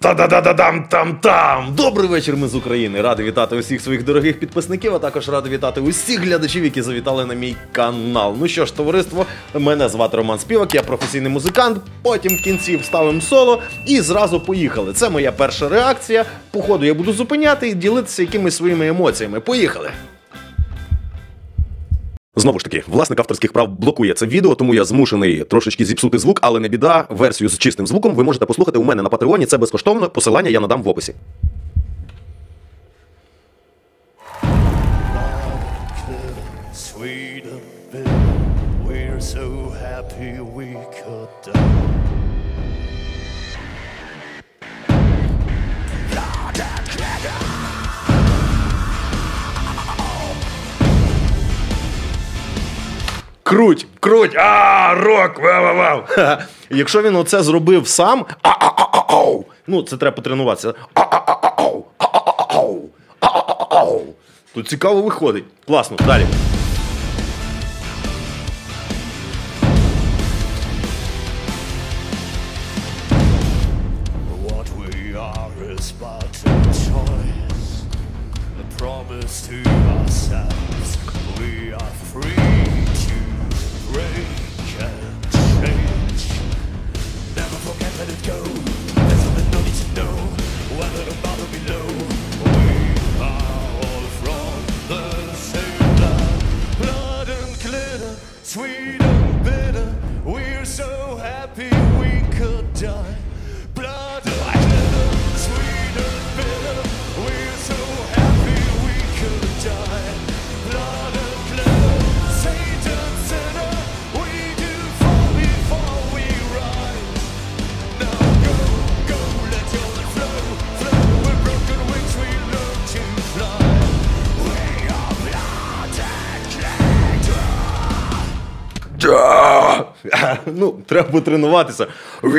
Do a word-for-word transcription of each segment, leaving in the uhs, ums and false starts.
Та-да-да-да-дам-там-там! Добрий вечір, ми з України. Радий вітати усіх своїх дорогих підписників, а також радий вітати усіх глядачів, які завітали на мій канал. Ну що ж, товариство, мене звати Роман Співак, я професійний музикант, потім в кінці вставим соло і зразу поїхали. Це моя перша реакція. По ходу я буду зупиняти і ділитися якимись своїми емоціями. Поїхали! Знову ж таки, власник авторських прав блокує це відео, тому я змушений трошечки зіпсути звук, але не біда, версію з чистим звуком ви можете послухати у мене на Патреоні, це безкоштовно, посилання я надам в описі. Круть, круть, а рок, вау-вау-вау. Якщо він оце зробив сам, а-а-а-ау, ну це треба потренуватися, а-а-а-ау, а-а-а-ау, а-а-а-ау. Тут цікаво виходить. Класно, далі. Ну, треба потренуватися.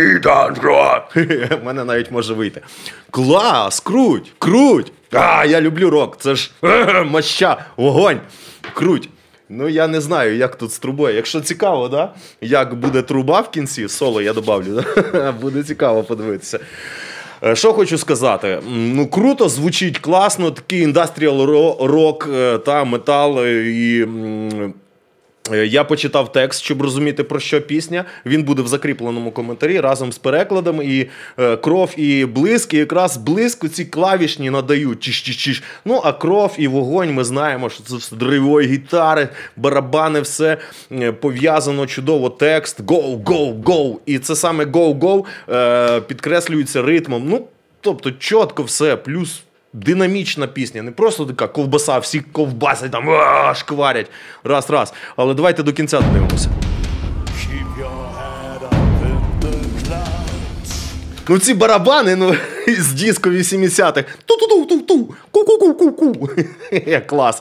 В мене навіть може вийти. Клас, круть, круть. А, я люблю рок, це ж моща, вогонь, круть. Ну, я не знаю, як тут з трубою. Якщо цікаво, да? Як буде труба в кінці, соло я добавлю, да? Буде цікаво подивитися. Що хочу сказати, ну круто, звучить класно, такий індастріал рок та метал і... Я почитав текст, щоб розуміти, про що пісня. Він буде в закріпленому коментарі разом з перекладом. І е, кров, і блиск, і якраз блиск ці клавішні надають. Чиш-чиш-чиш. Ну, а кров і вогонь, ми знаємо, що це все драйвові гітари, барабани, все е, пов'язано чудово. Текст go, go, go. І це саме go, go е, підкреслюється ритмом. Ну, тобто, чітко все, плюс... Динамічна пісня, не просто така ковбаса, всі ковбасять, там а, шкварять, раз-раз. Але давайте до кінця додивимося. Ну ці барабани, ну, з диско вісімдесятих. Ту-ту-ту-ту-ту, ку-ку-ку-ку-ку. Клас.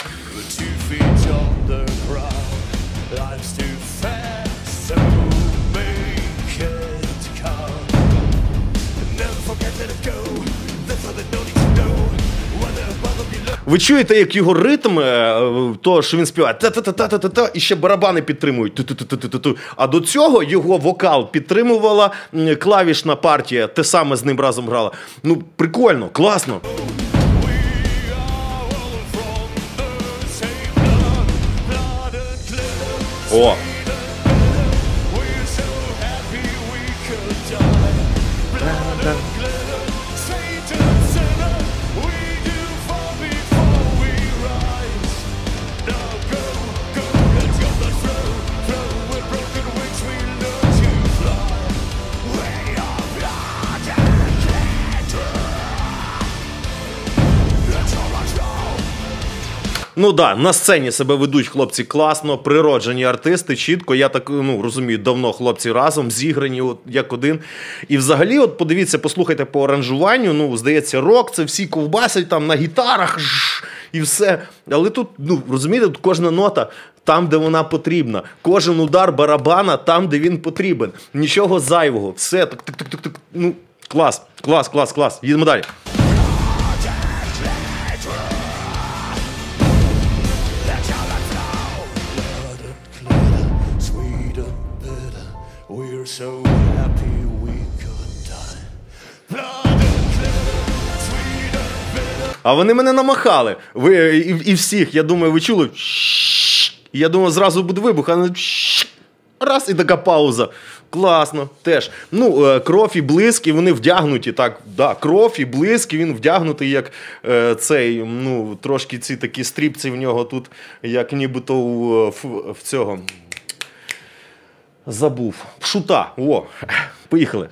Ви чуєте, як його ритм, то, що він співає, та-та-та-та-та-та, і ще барабани підтримують, ту-ту-ту-ту-ту-ту. А до цього його вокал підтримувала клавішна партія, те саме з ним разом грала. Ну, прикольно, класно. О! Ну да, на сцені себе ведуть хлопці класно, природжені артисти, чітко, я так, ну, розумію, давно хлопці разом, зіграні от, як один. І взагалі, от подивіться, послухайте по аранжуванню, ну, здається, рок, це всі ковбасять там на гітарах, жш, і все. Але тут, ну, розумієте, тут кожна нота там, де вона потрібна. Кожен удар барабана там, де він потрібен. Нічого зайвого. Все, так, так, так, так, так. Ну, клас, клас, клас, клас. Їдемо далі. So happy we could die. Blood and А вони мене намахали. Ви, і, і всіх, я думаю, ви чули? І я думав, зразу буде вибух, а раз, і така пауза. Класно, теж. Ну, кров і блиск, і вони вдягнуті, так, да, кров і блиск, і він вдягнутий, як е, цей, ну, трошки ці такі стріпці в нього тут, як нібито в, в, в цього, забув, пшута, о, поїхали.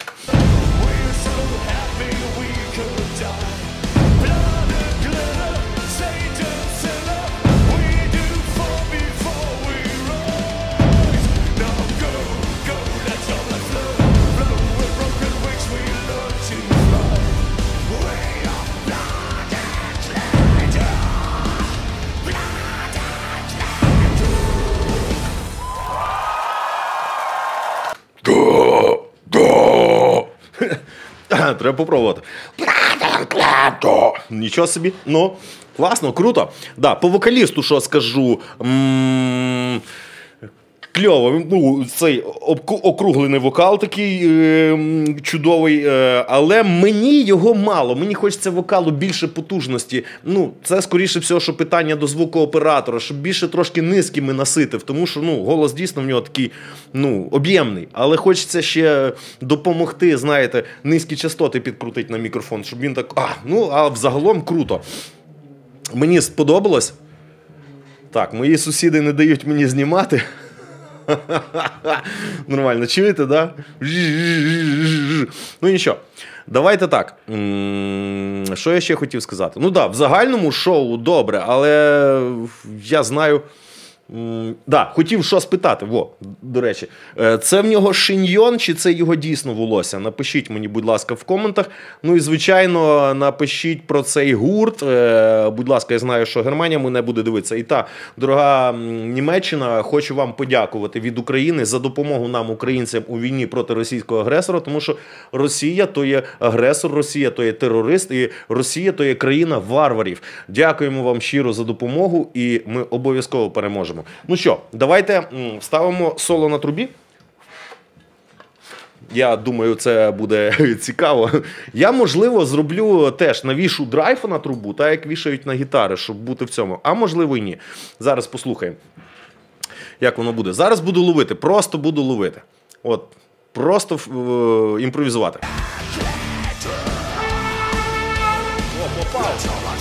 Треба попробувати. Нічого собі. Ну, класно, круто. Да, по вокалісту, що скажу, м- кльово. Ну, цей округлений вокал такий е- чудовий, е- але мені його мало. Мені хочеться вокалу більше потужності. Ну, це, скоріше всього, що питання до звукооператора, щоб більше трошки низькими наситив, тому що, ну, голос дійсно в нього такий, ну, об'ємний. Але хочеться ще допомогти, знаєте, низькі частоти підкрутити на мікрофон, щоб він так, а, ну, а взагалом круто. Мені сподобалось. Так, мої сусіди не дають мені знімати. Нормально, чуєте, да? Ну нічого. Давайте так. Що я ще хотів сказати? Ну так, да, в загальному шоу добре, але я знаю... Так, да, хотів що спитати, во, до речі, це в нього шиньйон чи це його дійсно волосся? Напишіть мені, будь ласка, в коментах. Ну і, звичайно, напишіть про цей гурт. Будь ласка, я знаю, що Германія мене буде дивитися. І та, дорога Німеччина, хочу вам подякувати від України за допомогу нам, українцям, у війні проти російського агресора, тому що Росія – то є агресор, Росія – то є терорист, і Росія – то є країна варварів. Дякуємо вам щиро за допомогу, і ми обов'язково переможемо. Ну що, давайте ставимо соло на трубі. Я думаю, це буде цікаво. Я, можливо, зроблю теж, навішу драйв на трубу, так як вішають на гітари, щоб бути в цьому. А можливо і ні. Зараз послухаємо, як воно буде. Зараз буду ловити, просто буду ловити. От, просто е- імпровізувати. О, попав!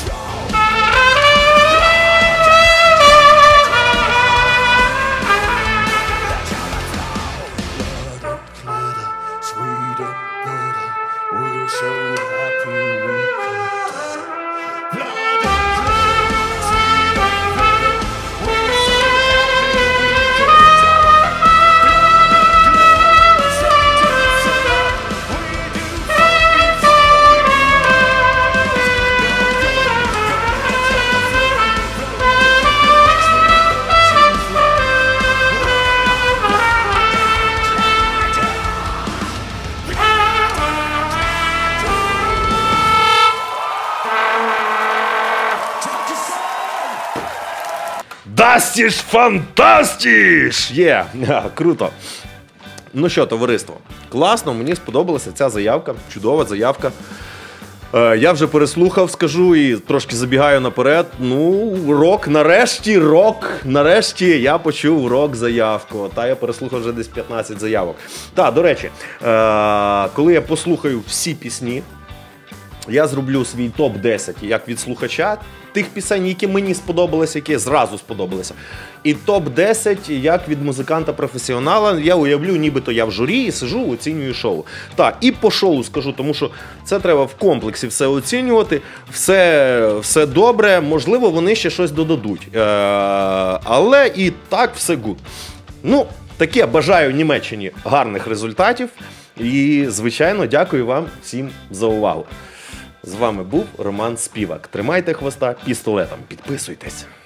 Дастіш фантастіш! Є! Yeah. Круто! Ну що, товариство, класно, мені сподобалася ця заявка, чудова заявка. Е, я вже переслухав, скажу, і трошки забігаю наперед. Ну, рок, нарешті, рок, нарешті я почув рок-заявку. Та я переслухав вже десь п'ятнадцять заявок. Та, до речі, е, коли я послухаю всі пісні, я зроблю свій топ десять, як від слухача, тих пісень, які мені сподобалися, які зразу сподобалися. І топ десять, як від музиканта-професіонала, я уявлю, нібито я в журі і сижу, оцінюю шоу. Так, і по шоу скажу, тому що це треба в комплексі все оцінювати, все, все добре, можливо, вони ще щось додадуть. Е, але і так все гуд. Ну, таке, бажаю Німеччині гарних результатів і, звичайно, дякую вам всім за увагу. З вами був Роман Співак. Тримайте хвоста пістолетом. Підписуйтесь.